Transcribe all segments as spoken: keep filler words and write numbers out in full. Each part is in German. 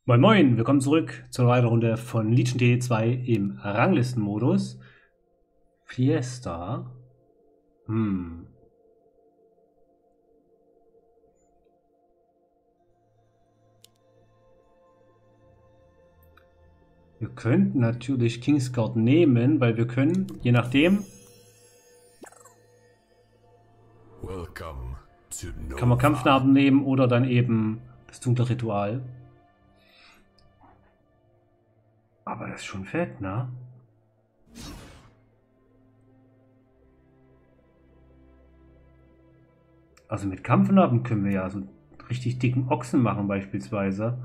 Moin Moin, willkommen zurück zur weiteren Runde von Legion T zwei im Ranglistenmodus. Fiesta. Hm. Wir könnten natürlich Kingsguard nehmen, weil wir können, je nachdem, kann man Kampfnarben nehmen oder dann eben das dunkle Ritual. Aber das ist schon fett, ne? Also mit Kampfnarben können wir ja so richtig dicken Ochsen machen beispielsweise.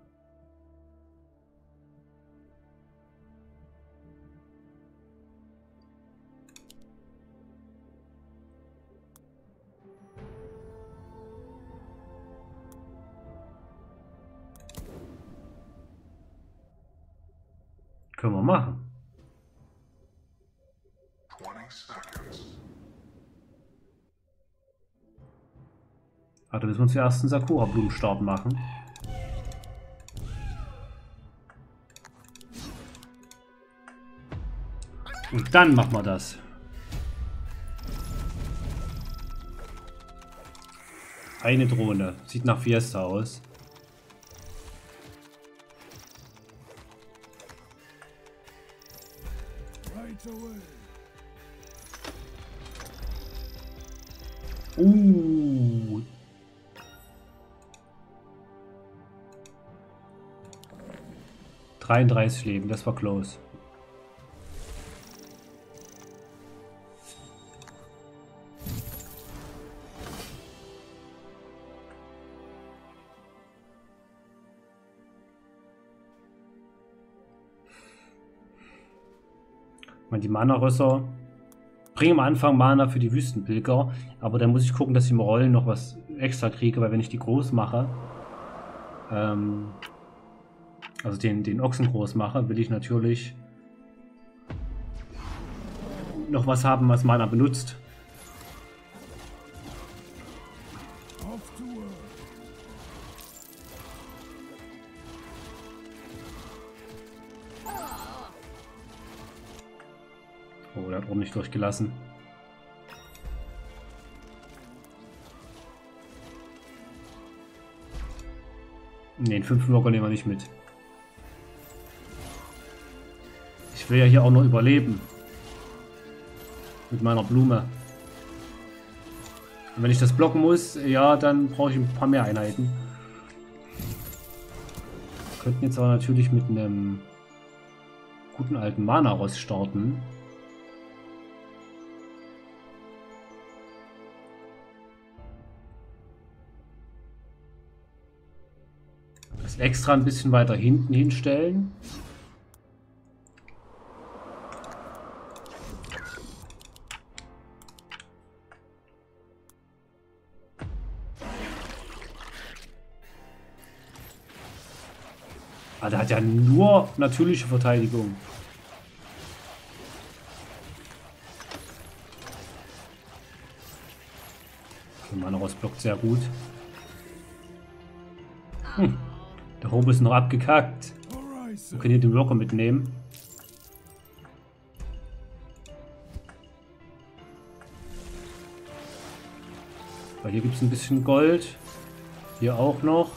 Können wir machen. Also müssen wir uns zuerst einen Sakura-Blumenstab machen. Und dann machen wir das. Eine Drohne. Sieht nach Fiesta aus. Uh. dreiunddreißig Leben, das war close. Die Mana-Rösser bringen am Anfang Mana für die Wüstenpilger, aber dann muss ich gucken, dass ich im Rollen noch was extra kriege, weil wenn ich die groß mache, ähm, also den, den Ochsen groß mache, will ich natürlich noch was haben, was Mana benutzt. Oh, der hat ordentlich durchgelassen. Ne, den fünften Walker nehmen wir nicht mit. Ich will ja hier auch noch überleben. Mit meiner Blume. Und wenn ich das blocken muss, ja, dann brauche ich ein paar mehr Einheiten. Wir könnten jetzt aber natürlich mit einem guten alten Mana-Rost starten. Das extra ein bisschen weiter hinten hinstellen. Ah, der hat ja nur natürliche Verteidigung. Okay, Mana-Rost blockt sehr gut. Hm. Der Hobo ist noch abgekackt. Wir können hier den Walker mitnehmen. Weil hier gibt es ein bisschen Gold. Hier auch noch.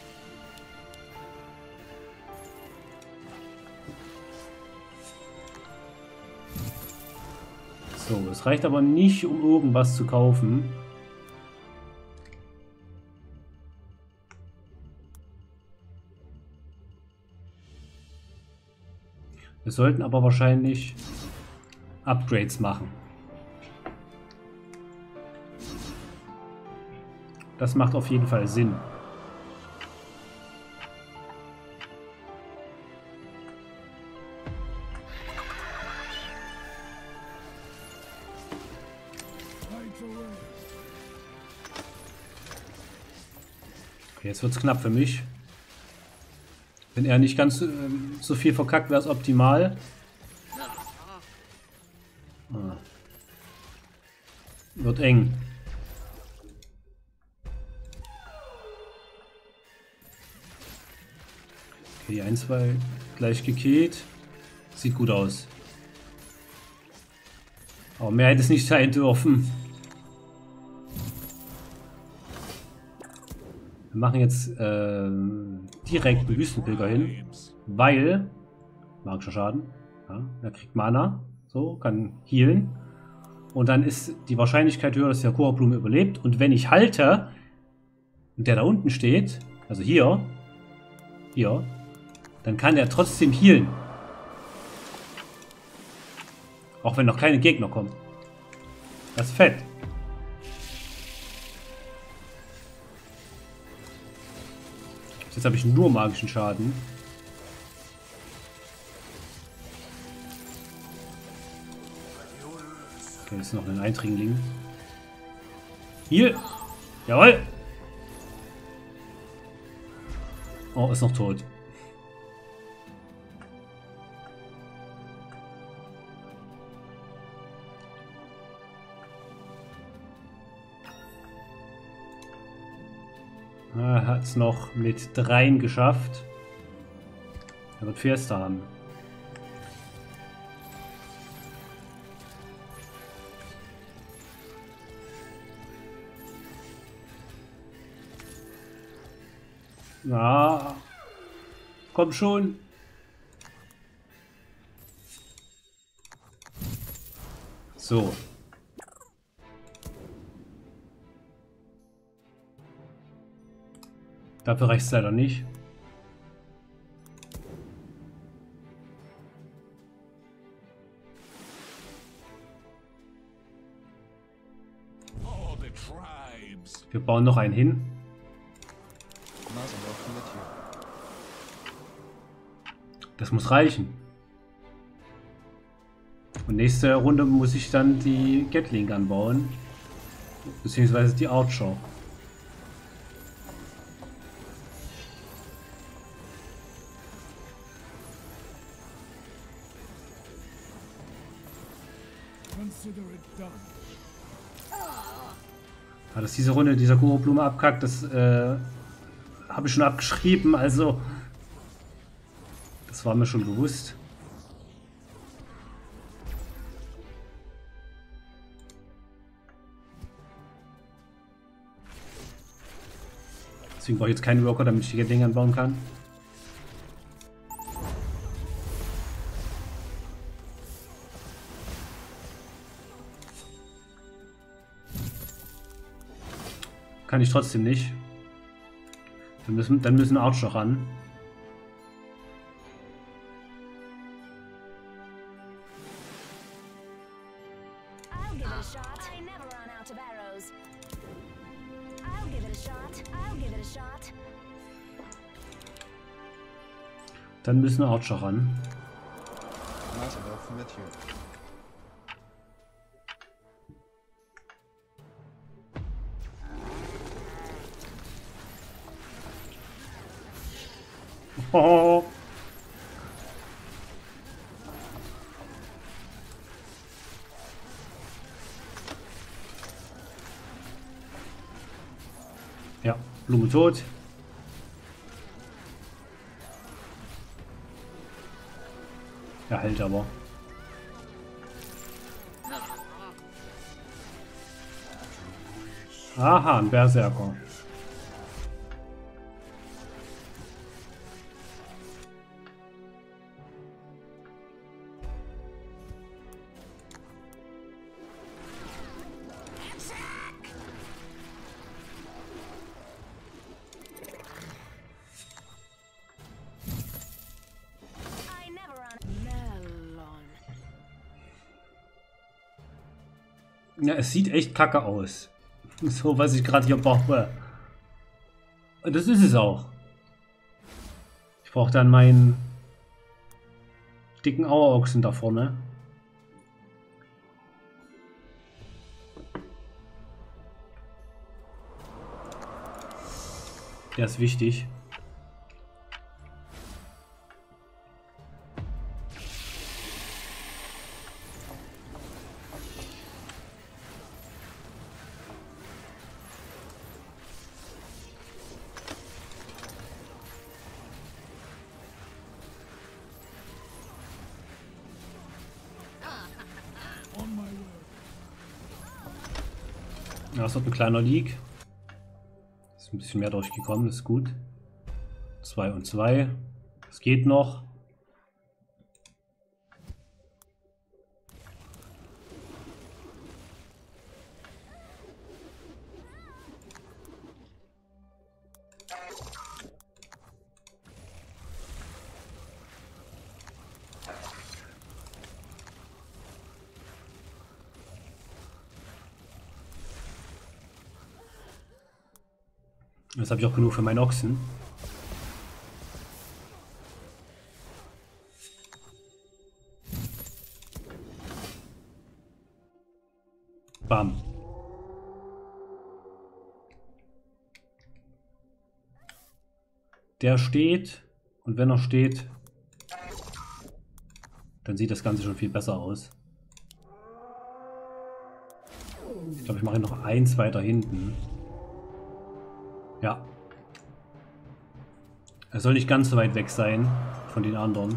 So, es reicht aber nicht, um irgendwas zu kaufen. Wir sollten aber wahrscheinlich Upgrades machen. Das macht auf jeden Fall Sinn. Okay, jetzt wird es knapp für mich. Wenn er nicht ganz äh, so viel verkackt, wäre es optimal. Ah. Wird eng. Okay, ein, zwei gleich gekillt. Sieht gut aus. Aber mehr hätte es nicht sein dürfen. Wir machen jetzt äh, direkt einen Wüstenpilger hin, weil magischer Schaden. Ja, er kriegt Mana, so kann healen. Und dann ist die Wahrscheinlichkeit höher, dass der Korblume überlebt. Und wenn ich halte, und der da unten steht, also hier, hier, dann kann er trotzdem healen. Auch wenn noch keine Gegner kommen. Das ist fett. Jetzt habe ich nur magischen Schaden. Okay, ist noch ein Eindringling. Hier! Jawohl! Oh, ist noch tot. Er hat es noch mit dreien geschafft. Er wird Fiesta haben. Na, komm schon. So. Dafür reicht es leider nicht. Wir bauen noch einen hin. Das muss reichen. Und nächste Runde muss ich dann die Gatling anbauen. Beziehungsweise die Archer. Ja, dass diese Runde dieser Kuchenblume abkackt, das äh, habe ich schon abgeschrieben, also das war mir schon bewusst. Deswegen brauche ich jetzt keinen Worker, damit ich die Gatling anbauen kann. Kann ich trotzdem nicht. Dann müssen, dann müssen Archer ran. Dann müssen Archer ran. Oh. Ja, Blume tot. Er hält aber. Aha, ein Berserker. Ja, es sieht echt kacke aus. So, was ich gerade hier brauche. Und das ist es auch. Ich brauche dann meinen dicken Auerochsen da vorne. Der ist wichtig. Das wird ein kleiner Leak. Ist ein bisschen mehr durchgekommen, ist gut. zwei und zwei. Es geht noch. Jetzt habe ich auch genug für meinen Ochsen. Bam. Der steht. Und wenn er steht, dann sieht das Ganze schon viel besser aus. Ich glaube, ich mache noch eins weiter hinten. Ja. Er soll nicht ganz so weit weg sein von den anderen.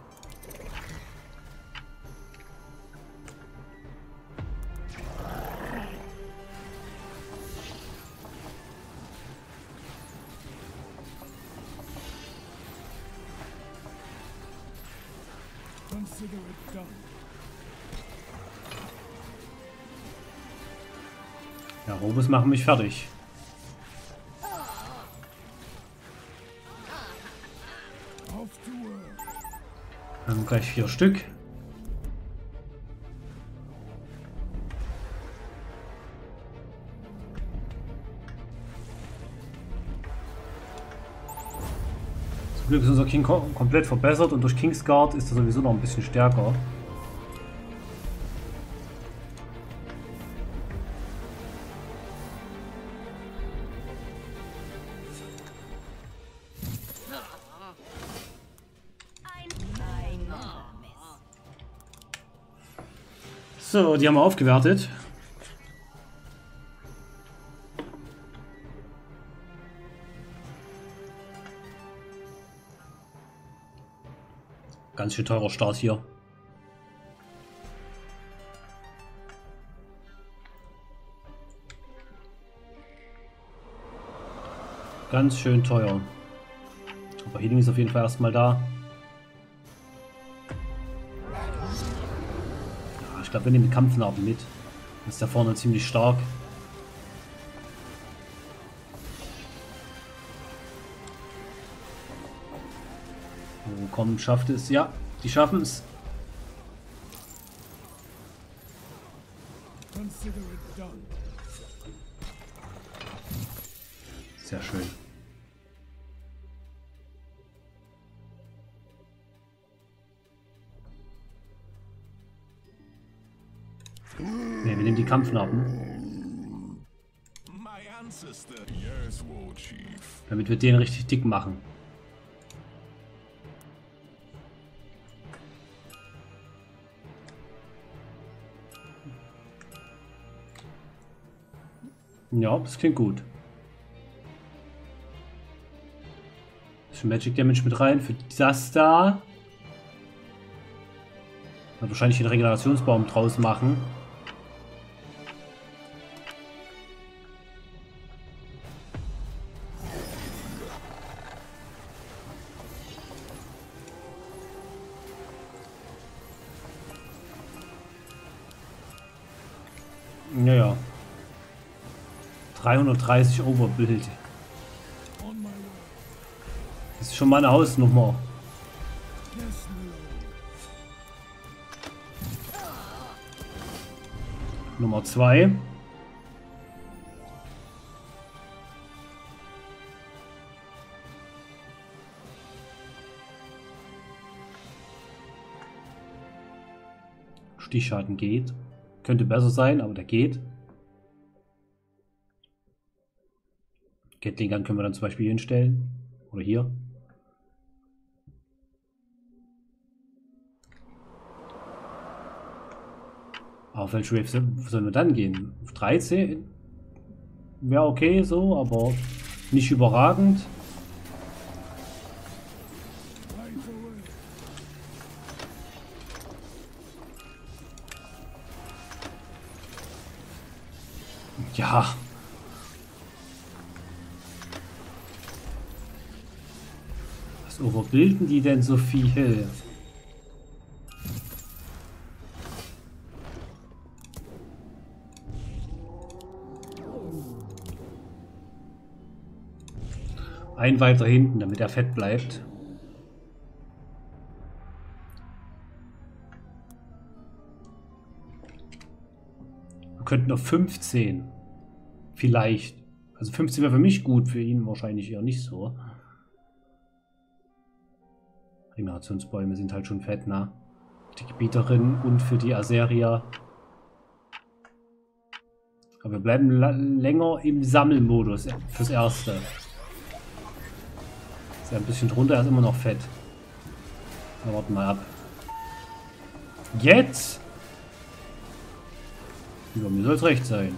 Ja, Robos machen mich fertig. Wir haben gleich vier Stück. Zum Glück ist unser King kom komplett verbessert und durch Kingsguard ist er sowieso noch ein bisschen stärker. So, die haben wir aufgewertet. Ganz schön teurer Start hier. Ganz schön teuer. Aber Healing ist auf jeden Fall erstmal da. Ich glaube, wir nehmen die Kampfnarben mit. Das ist da vorne ziemlich stark. Oh, komm, schafft es. Ja, die schaffen es. Sehr schön. Ne, wir nehmen die Kampfnarben. Damit wir den richtig dick machen. Ja, das klingt gut. Bisschen Magic Damage mit rein für das da. Wird wahrscheinlich den Regenerationsbaum draus machen. Naja. dreihundertdreißig Overbuild. Das ist schon mal eine Hausnummer. Nummer zwei. Stichschaden geht. Könnte besser sein, aber der geht. Gatling Gun können wir dann zum Beispiel hinstellen. Oder hier. Auf welche Wave sollen wir dann gehen? Auf dreizehn? Wäre okay so, aber nicht überragend. Ja. Was überbilden die denn so viel? Ein weiter hinten, damit er fett bleibt. Wir könnten auf fünfzehn. Vielleicht. Also fünfzehn wäre für mich gut, für ihn wahrscheinlich eher nicht so. Regenerationsbäume sind halt schon fett, ne? Die Gebieterin und für die Aseria. Aber wir bleiben länger im Sammelmodus fürs Erste. Ist ja ein bisschen drunter, er ist immer noch fett. Na, warten mal ab. Jetzt! Über mir soll es recht sein.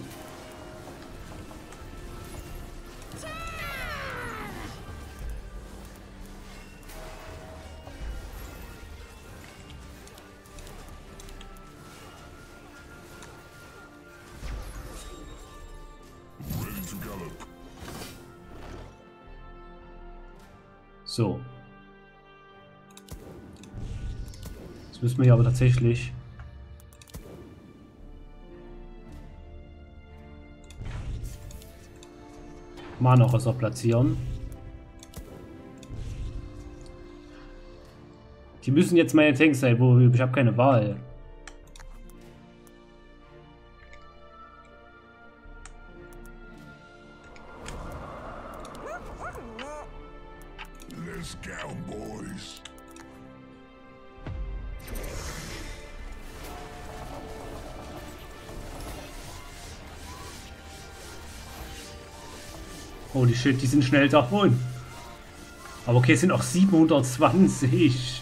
So. Jetzt müssen wir hier aber tatsächlich Mana-Rösser platzieren. Die müssen jetzt meine Tanks sein, wo ich habe keine Wahl. Let's go, boys. Holy shit, die sind schnell davon. Aber okay, es sind auch siebenhundertzwanzig.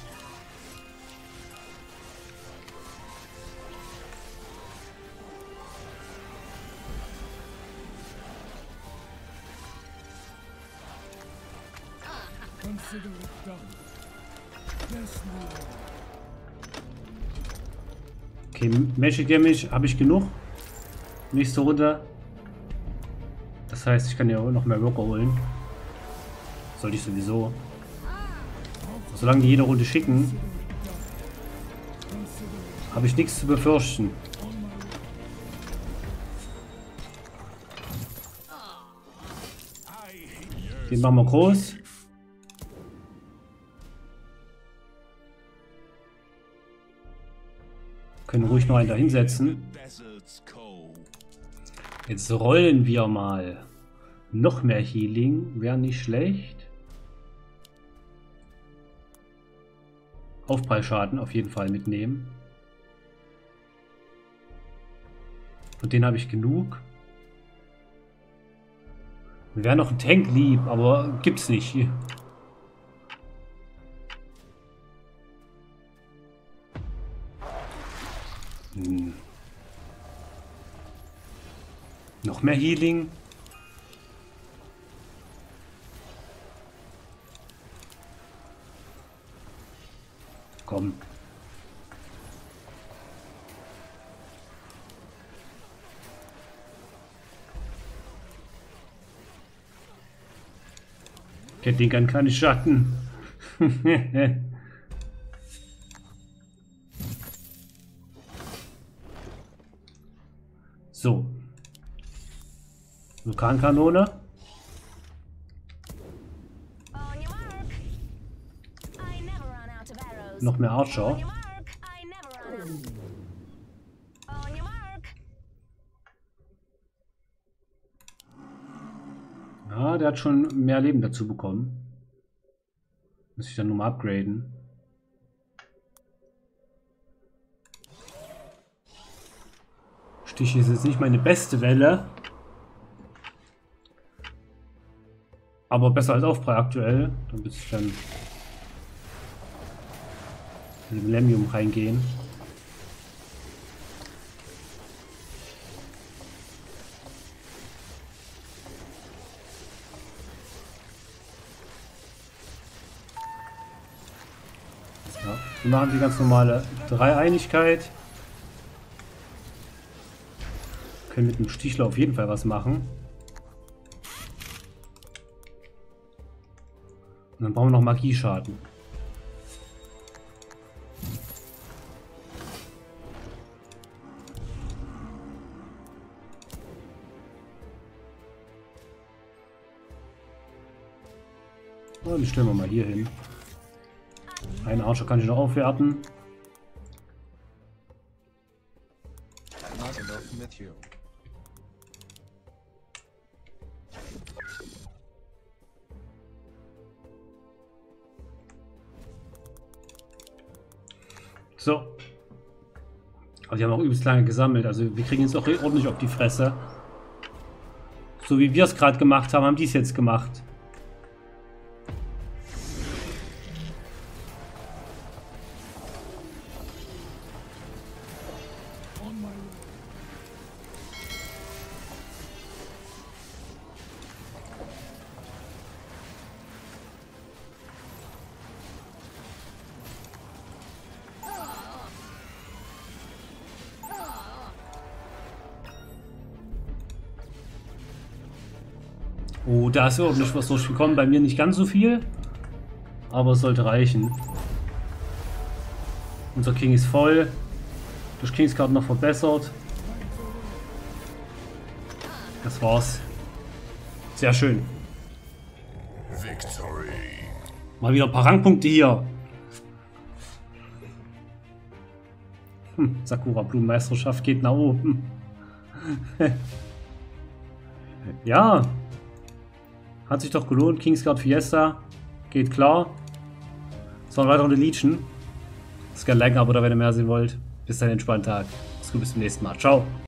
Okay, Magic Damage habe ich genug. Nächste Runde. Das heißt, ich kann ja noch mehr Worker holen. Sollte ich sowieso. Solange die jede Runde schicken, habe ich nichts zu befürchten. Den machen wir groß. Können ruhig noch einen da hinsetzen. Jetzt rollen wir mal. Noch mehr Healing wäre nicht schlecht. Aufprallschaden auf jeden Fall mitnehmen. Von denen habe ich genug. Wir wären noch ein Tank lieb, aber gibt's nicht. Hm. Noch mehr Healing. Komm. Der Ding kann keine Schatten. So. Vulkankanone. Noch mehr Archer. Ja, der hat schon mehr Leben dazu bekommen. Muss ich dann nur mal upgraden. Stich ist jetzt nicht meine beste Welle. Aber besser als Aufprall aktuell. Dann bis ich dann in den Millennium reingehen. Ja, wir machen die ganz normale Dreieinigkeit. Können mit dem Stichler auf jeden Fall was machen. Und dann brauchen wir noch Magieschaden. Oh, die stellen wir mal hier hin. Einen Archer kann ich noch aufwerten. Not enough material. So. Aber die haben auch übelst lange gesammelt. Also wir kriegen jetzt auch ordentlich auf die Fresse. So wie wir es gerade gemacht haben, haben die es jetzt gemacht. Oh, da ist ordentlich was durchgekommen. Bei mir nicht ganz so viel. Aber es sollte reichen. Unser King ist voll. Durch Kingsguard noch verbessert. Das war's. Sehr schön. Victory. Mal wieder ein paar Rangpunkte hier. Hm, Sakura Blumenmeisterschaft geht nach oben. Ja. Hat sich doch gelohnt. Kingsguard Fiesta. Geht klar. Es war weiter eine Legion. Das ist kein Like, aber da wenn ihr mehr sehen wollt. Bis dann, entspannten Tag. Bis zum nächsten Mal. Ciao.